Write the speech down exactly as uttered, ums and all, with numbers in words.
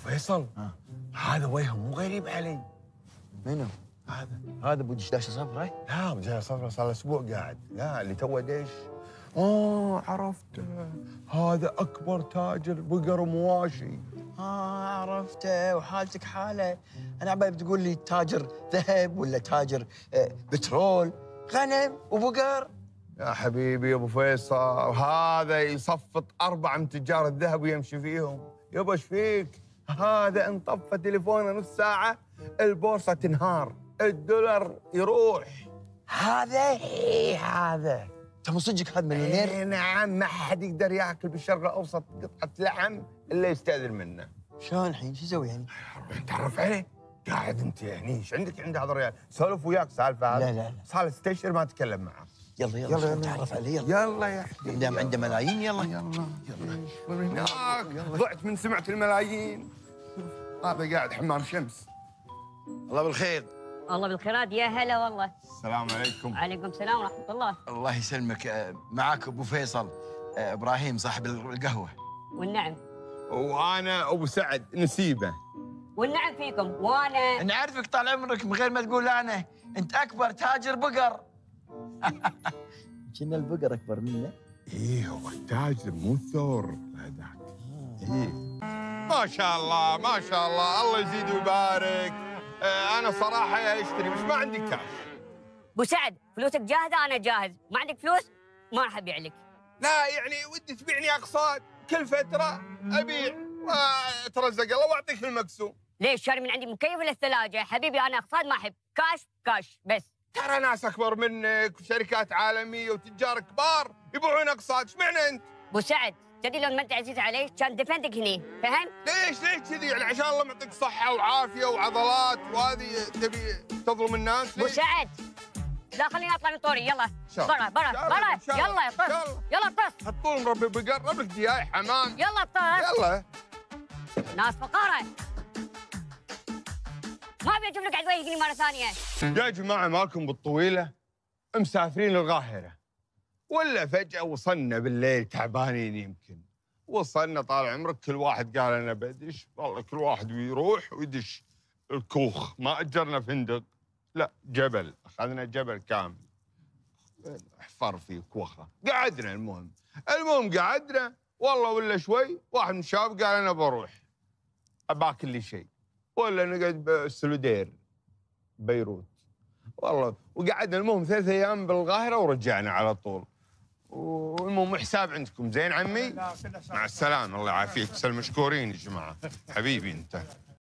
فيصل ها. هذا وجهه مو غريب علي. منو؟ هذا هذا ابو دشداشه صفراء؟ لا بجاي صفرة صار له اسبوع قاعد. لا اللي توه دش. اه عرفته، هذا اكبر تاجر بقر ومواشي. اه عرفته وحالتك حاله. انا عبالي بتقول لي تاجر ذهب ولا تاجر آه بترول، غنم وبقر. يا حبيبي يا ابو فيصل، هذا يصفط اربع من تجار الذهب ويمشي فيهم. يابا ايش فيك؟ هذا ان طفى تليفونه نص ساعه البورصه تنهار، الدولار يروح. هذا ايه هذا. انت مو صدقك هذا مليونير؟ إيه نعم، ما حد يقدر ياكل بالشرق الاوسط قطعه لحم الا يستاذن منه. شلون الحين شو يسوي يعني؟ تعرف عليه؟ قاعد انت يعني ايش عندك عند هذا الرجال؟ سولف وياك سالفه هذا؟ لا لا لا. صار له ست اشهر ما اتكلم معه. يلا يلا, يلا يلا نتعرف عليه. يلا يلا يا حبيبي. دام عنده ملايين. يلا يلا يلا من هناك ضعت من سمعة الملايين. هذا قاعد حمام شمس. الله بالخير. الله بالخيرات. يا هلا والله. السلام عليكم. وعليكم السلام ورحمة الله. الله يسلمك. آه، معاك ابو فيصل آه، ابراهيم صاحب القهوه. والنعم. وانا ابو سعد نسيبه. والنعم فيكم. وانا نعرفك طال عمرك من غير ما تقول انا، انت اكبر تاجر بقر. كنا البقر اكبر منه. ايه هو التاجر مو الثور هذاك. ايه ما شاء الله ما شاء الله، الله يزيد ويبارك. آه انا صراحه يا اشتري بس ما عندي كاش. ابو سعد فلوسك جاهزة، أنا جاهز. ما عندك فلوس ما راح أبيع لك. لا يعني ودي تبيعني اقساط، كل فتره ابيع واترزق الله واعطيك المقسوم. ليش شاري من عندي مكيف ولا الثلاجة؟ حبيبي أنا اقساط ما أحب، كاش كاش بس. ترى ناس اكبر منك وشركات عالميه وتجار كبار يبيعون اقساط، ايش معنى انت؟ ابو سعد تدري لو ما انت عزيز علي كان دفنتك هني، فهمت؟ ليش ليش كذي؟ يعني عشان الله معطيك صحه وعافيه وعضلات وهذه تبي تظلم الناس؟ ابو سعد لا خليني اطلع من طوري. يلا شاء برا برا شاء برا. إن شاء يلا الله. طص يلا طص. هالطول مربي بقر، رب لك دياي حمام. يلا طص. يلا ناس فقارة. ما ابي اشوف لك عدوى يجيني مرة ثانية. يا جماعه مالكم بالطويله؟ مسافرين للقاهره ولا فجاه وصلنا بالليل تعبانين؟ يمكن وصلنا طال عمرك كل واحد قال انا بدش، والله كل واحد ويروح ويدش الكوخ، ما اجرنا فندق، لا جبل، اخذنا جبل كامل حفر فيه كوخه، قعدنا. المهم المهم قعدنا والله ولا شوي واحد من الشباب قال انا بروح اباكل لي شيء، ولا نقعد بالسلودير بيروت والله، وقعدنا المهم ثلاث ايام بالقاهره ورجعنا على طول. والمهم حساب عندكم زين عمي؟ مع السلامه الله يعافيك، سل مشكورين يا جماعه. حبيبي انت.